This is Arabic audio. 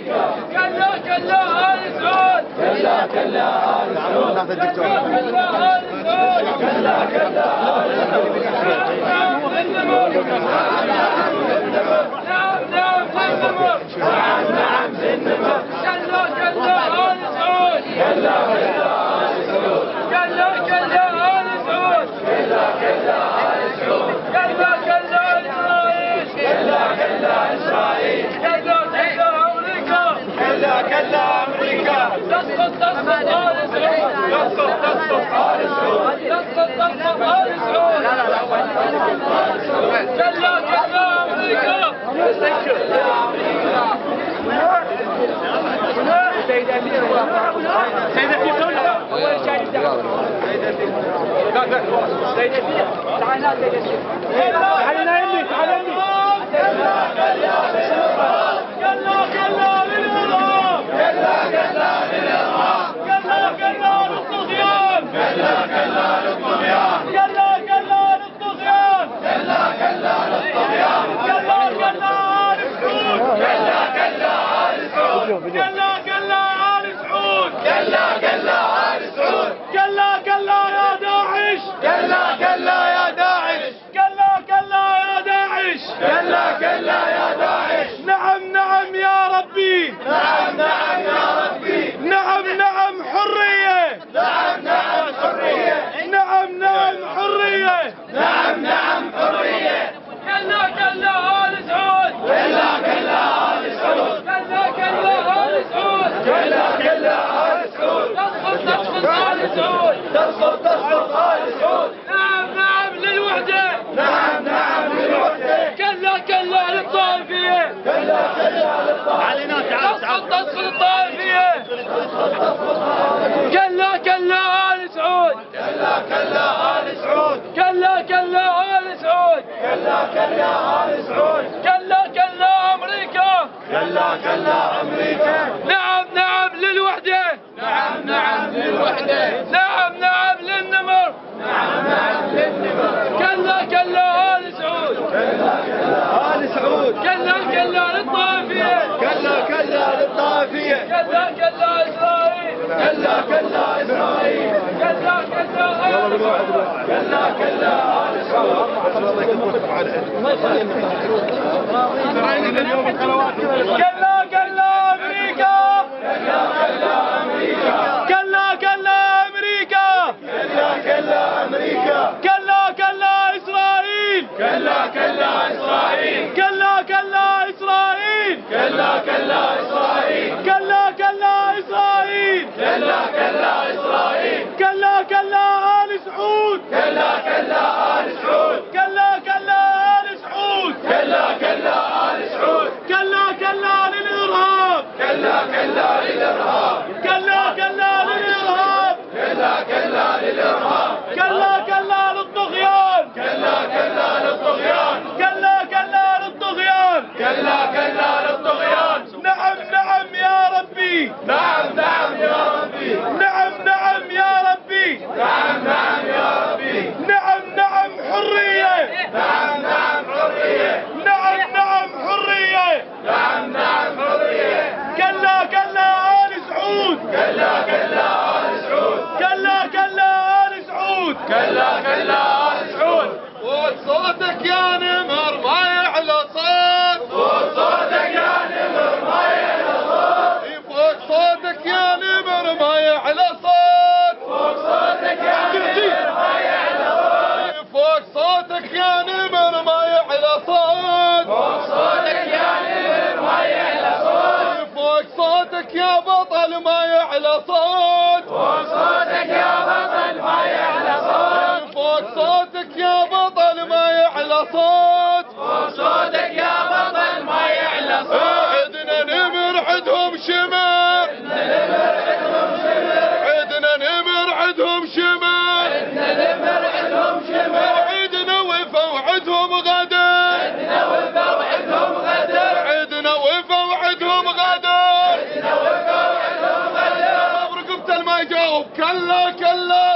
كلا كلا آل سعود كلا كلا آل سعود كلا كلا آل سعود كلا كلا آل سعود نعم للنمر نعم نعم للنمر نعم نعم للنمر كلا كلا آل سعود كلا كلا آل سعود كلا كلا آل سعود كلا كلا آل سعود كلا كلا إسرائيل كلا كلا إسرائيل كلا كلا أمريكا كلا كلا أمريكا تسقط تسقط آل سعود تسقط تسقط آل سعود تسقط تسقط آل سعود كلا كلا أمريكا سيدة سيدة أول شيء سيدة تعالى سيدة تعالى نايمني تعالى نايمني كلا كلا للإرهاب كلا كلا للإرهاب كلا كلا للإرهاب كلا كلا للطغيان كلا كلا للطغيان كلا كلا للطغيان كلا كلا للطغيان كلا كلا آل سعود كلا كلا آل سعود كلا كلا آل سعود كلا كلا آل سعود كلا كلا يا داعش كلا كلا يا داعش كلا كلا يا داعش كلا كلا يا داعش نعم نعم يا ربي نعم نعم يا ربي نعم نعم حرية نعم نعم حرية نعم نعم حرية نعم نعم حرية كلا كلا آل سعود كلا كلا آل سعود كلا كلا آل سعود كلا كلا آل سعود تسقط تسقط آل سعود تسقط تسقط آل سعود نعم نعم للوحدة نعم نعم للوحدة كلا كلا للطائفية كلا كلا للطائفية تسقط تسقط الطائفية كلا كلا آل سعود كلا كلا آل سعود كلا كلا آل سعود كلا كلا آل سعود كلا كلا أمريكا كلا كلا أمريكا نعم نعم للوحدة نعم نعم للوحدة نعم نعم للنمر نعم نعم للنمر كلا كلا آل سعود كلا كلا آل سعود كلا كلا للطائفية كلا كلا للطائفية كلا كلا إسرائيل كلا كلا إسرائيل كلا كلا آل سعود كلا كلا آل سعود كلا كلا أمريكا كلا كلا أمريكا كلا كلا أمريكا كلا كلا أمريكا كلا كلا إسرائيل كلا كلا إسرائيل كلا كلا إسرائيل كلا كلا إسرائيل كلا كلا إسرائيل كلا كلا إسرائيل كلا كلا آل سعود كلا كلا آل سعود كلا كلا آل سعود كلا كلا آل سعود كلا كلا للإرهاب كلا كلا للإرهاب كلا كلا للإرهاب كلا كلا للإرهاب كلا كلا للطغيان كلا كلا للطغيان كلا كلا للطغيان كلا كلا للطغيان نعم نعم يا ربي نعم نعم يا ربي نعم نعم يا ربي نعم نعم يا ربي نعم نعم حرية نعم نعم حرية نعم نعم حرية نعم نعم حرية كلا كلا آل سعود كلا كلا آل سعود كلا كلا آل سعود كلا كلا آل سعود فوق صوتك يا نمر ما يعلى صوت فوق صوتك يا نمر ما يعلى صوت فوق صوتك يا نمر ما يعلى صوت فوق صوتك يا نمر ما يعلى صوت فوق صوتك يا نمر ما يعلى صوت فوق صوتك يا نمر ما يعلى صوت فوق صوتك يا بطل ما يعلى صوت فوق صوتك يا بطل ما يعلى صوت فوق صوتك يا بطل ما يعلى صوت فوق صوتك يا بطل ما يعلى صوت عدنا نمر عدهم شمر عدنا نمر عدهم شمر عدنا نمر عدهم شمر عدنا وفا وعدهم غدر عدنا وفا وعدهم غدر عدنا وفا وعدهم غدر عدنا وفا وعدهم غدر رقبة ما يجاوب كلا كلا